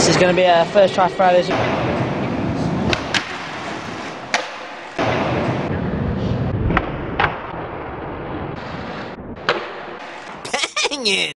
This is going to be a first try Fridays. Dang it!